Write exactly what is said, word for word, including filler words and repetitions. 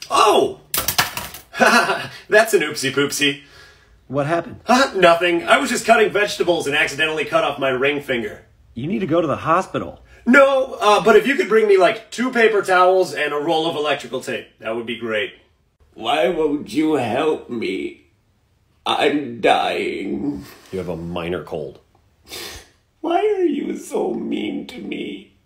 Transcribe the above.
Oh! That's an oopsie poopsie. What happened? Huh? Nothing. I was just cutting vegetables and accidentally cut off my ring finger. You need to go to the hospital. No, uh, but if you could bring me like two paper towels and a roll of electrical tape, that would be great. Why won't you help me? I'm dying. You have a minor cold. Why are you so mean to me?